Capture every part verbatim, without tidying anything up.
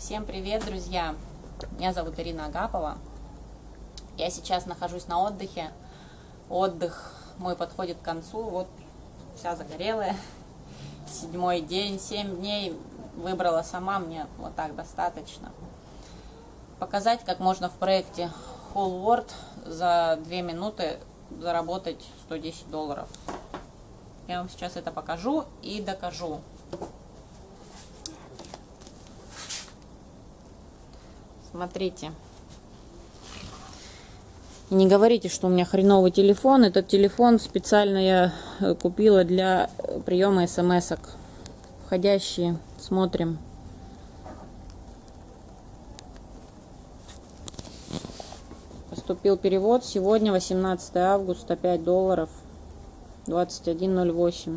Всем привет, друзья! Меня зовут Ирина Агапова. Я сейчас нахожусь на отдыхе. Отдых мой подходит к концу. Вот вся загорелая. Седьмой день, семь дней выбрала сама. Мне вот так достаточно. Показать, как можно в проекте Whole World за две минуты заработать сто десять долларов. Я вам сейчас это покажу и докажу. Смотрите. И не говорите, что у меня хреновый телефон. Этот телефон специально я купила для приема смс-ок. Входящие. Смотрим. Поступил перевод. Сегодня восемнадцатое августа, пять долларов. двадцать один ноль восемь.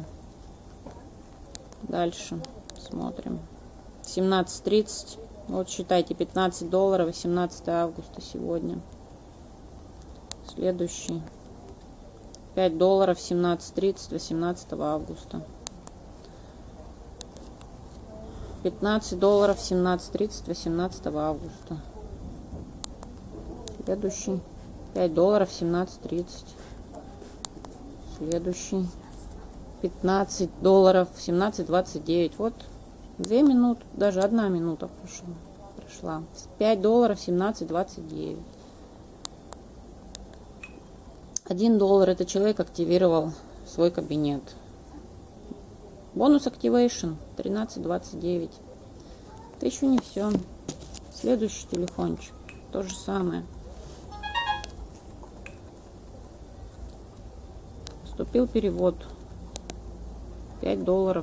Дальше смотрим. семнадцать тридцать. Вот считайте, пятнадцать долларов, восемнадцатое августа сегодня. Следующий. пять долларов, семнадцать тридцать, восемнадцатого августа. пятнадцать долларов, семнадцать тридцать, восемнадцатого августа. Следующий. пять долларов, семнадцать тридцать. Следующий. пятнадцать долларов, семнадцать двадцать девять. Вот. Две минуты, даже одна минута прошла. прошла. пять долларов, семнадцать двадцать девять. один доллар это человек активировал свой кабинет. Бонус Activation тринадцать двадцать девять. Это еще не все. Следующий телефончик. То же самое. Поступил перевод. пять долларов.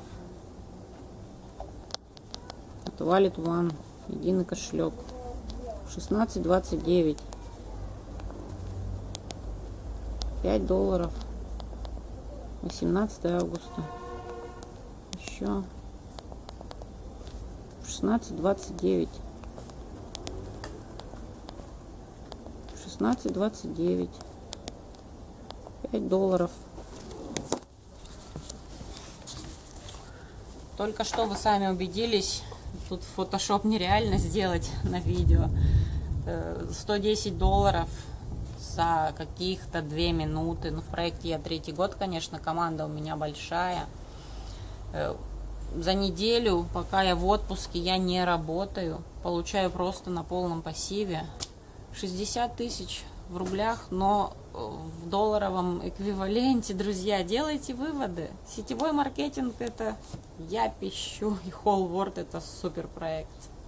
Wallet One, единый кошелек. шестнадцать двадцать девять. пять долларов. восемнадцатое августа. Еще. шестнадцать двадцать девять. шестнадцать двадцать девять. пять долларов. Только что вы сами убедились. Тут фотошоп нереально сделать на видео. сто десять долларов за каких-то две минуты. Ну, в проекте я третий год, конечно, команда у меня большая. За неделю, пока я в отпуске, я не работаю. Получаю просто на полном пассиве шестьдесят тысяч в рублях, но в долларовом эквиваленте, друзья, делайте выводы. Сетевой маркетинг — это я пищу, и Whole World — это супер проект.